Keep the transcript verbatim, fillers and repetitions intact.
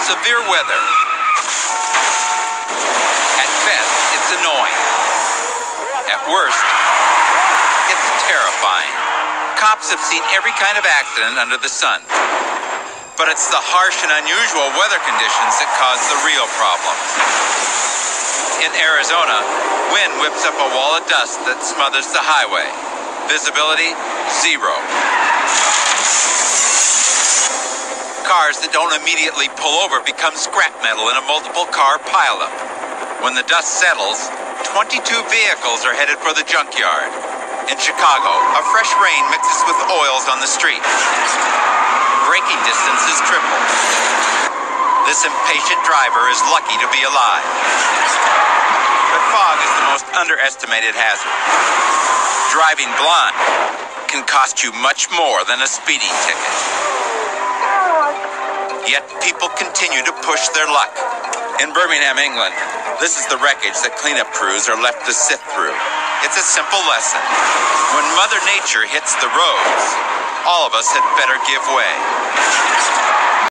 Severe weather. At best, it's annoying. At worst, it's terrifying. Cops have seen every kind of accident under the sun. But it's the harsh and unusual weather conditions that cause the real problems. In Arizona, wind whips up a wall of dust that smothers the highway. Visibility, zero. Cars that don't immediately pull over become scrap metal in a multiple car pileup. When the dust settles, twenty-two vehicles are headed for the junkyard. In Chicago, a fresh rain mixes with oils on the street. Braking distance is triple. This impatient driver is lucky to be alive. But fog is the most underestimated hazard. Driving blind can cost you much more than a speeding ticket. Yet people continue to push their luck. In Birmingham, England, this is the wreckage that cleanup crews are left to sift through. It's a simple lesson. When Mother Nature hits the roads, all of us had better give way.